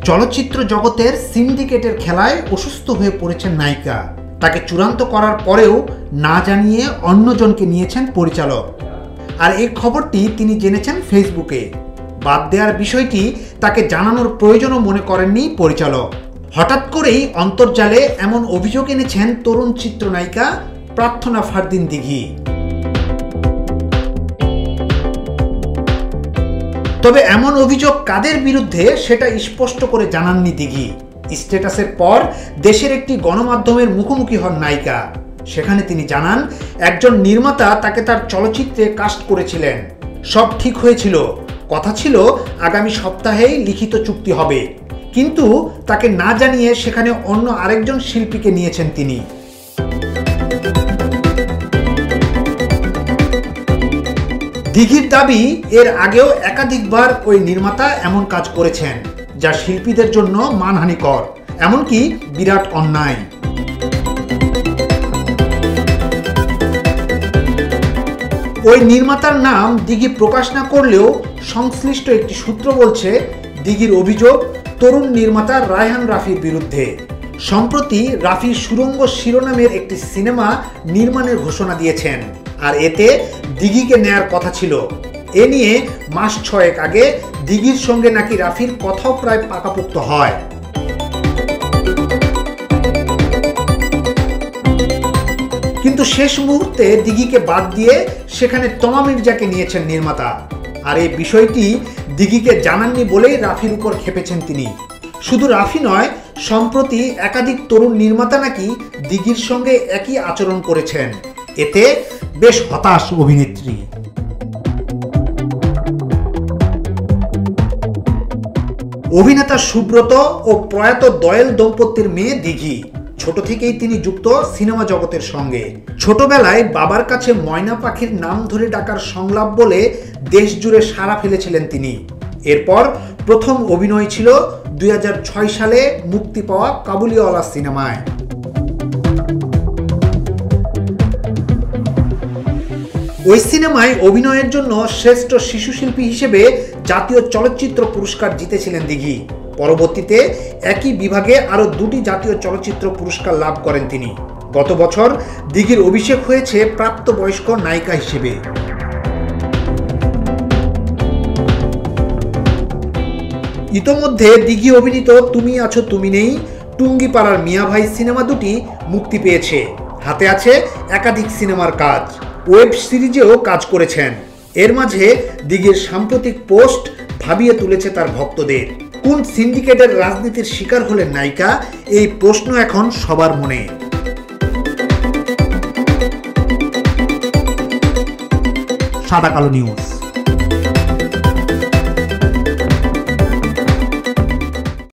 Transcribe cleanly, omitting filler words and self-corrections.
চলচ্চিত্র জগতের সিন্ডিকেটের খেলায় অসুস্থ হয়ে পড়েছেন নায়িকা। তাকে চূড়ান্ত করার পরেও না জানিয়ে অন্যজনকে নিয়েছেন পরিচালক। আর এই খবরটি তিনি জেনেছেন ফেসবুকে। বাদ দেওয়ার বিষয়টি তাকে জানানোর প্রয়োজনও মনে করেননি পরিচালক। হঠাৎ করেই অন্তর্জালে এমন অভিযোগ এনেছেন তরুণ চিত্রনায়িকা প্রার্থনা ফারদিন দিঘি। তবে এমন অভিযোগ কাদের বিরুদ্ধে সেটা স্পষ্ট করে জানাননি দিঘি। স্ট্যাটাসের পর দেশের একটি গণমাধ্যমের মুখোমুখি হন নায়িকা। সেখানে তিনি জানান, একজন নির্মাতা তাকে তার চলচ্চিত্রে কাস্ট করেছিলেন। সব ঠিক হয়েছিল, কথা ছিল আগামী সপ্তাহেই লিখিত চুক্তি হবে, কিন্তু তাকে না জানিয়ে সেখানে অন্য আরেকজন শিল্পীকে নিয়েছেন তিনি। দিঘির দাবি, এর আগেও একাধিকবার ওই নির্মাতা এমন কাজ করেছেন যা শিল্পীদের জন্য মানহানিকর, এমনকি বিরাট অন্যায়। ওই নির্মাতার নাম দিঘি প্রকাশ না করলেও সংশ্লিষ্ট একটি সূত্র বলছে, দিঘির অভিযোগ তরুণ নির্মাতা রায়হান রাফির বিরুদ্ধে। সম্প্রতি রাফি সুরঙ্গ শিরোনামের একটি সিনেমা নির্মাণের ঘোষণা দিয়েছেন, আর এতে দিঘিকে নেয়ার কথা ছিল। এ নিয়ে মাস 6 আগে দিঘির সঙ্গে নাকি রাফির কথাও প্রায় পাকাপোক্ত হয়। কিন্তু শেষ মুহূর্তে দিঘিকে বাদ দিয়ে সেখানে তমা মির্জাকে নিয়েছেন নির্মাতা। আর এই বিষয়টি দিঘিকে জানাননি বলেই রাফির উপর খেপেছেন তিনি। শুধু রাফি নয়, সম্প্রতি একাধিক তরুণ নির্মাতা নাকি দিঘির সঙ্গে একই আচরণ করেছেন। এতে বেশ হতাশ অভিনেত্রী। অভিনেতা সুব্রত ও প্রয়াত দয়েল দম্পতির মেয়ে দিঘি। ছোট থেকেই তিনি যুক্ত সিনেমা জগতের সঙ্গে। ছোটবেলায় বাবার কাছে ময়না পাখির নাম ধরে ডাকার সংলাপ বলে দেশ জুড়ে সাড়া ফেলেছিলেন তিনি। এরপর প্রথম অভিনয় ছিল 2006 সালে মুক্তি পাওয়া কাবুলিওয়ালা সিনেমায়। ওই সিনেমায় অভিনয়ের জন্য শ্রেষ্ঠ শিশু শিল্পী হিসেবে জাতীয় চলচ্চিত্র পুরস্কার জিতেছিলেন দিঘি। পরবর্তীতে একই বিভাগে আরও 2টি জাতীয় চলচ্চিত্র পুরস্কার লাভ করেন তিনি। গত বছর দিঘির অভিষেক হয়েছে প্রাপ্তবয়স্ক নায়িকা হিসেবে। ইতোমধ্যে দিঘি অভিনীত তুমি আছো তুমি নেই, টুঙ্গিপাড়ার মিয়া ভাই সিনেমা দুটি মুক্তি পেয়েছে। হাতে আছে একাধিক সিনেমার কাজ। ওয়েব সিরিজেও কাজ করেছেন। এর মাঝে দিঘির সাম্প্রতিক পোস্ট ভাবিয়ে তুলেছে তার ভক্তদের। কোন সিন্ডিকেটের রাজনীতির শিকার হলেন নায়িকা, এই প্রশ্ন এখন সবার মনে। সাদাকালো নিউজ।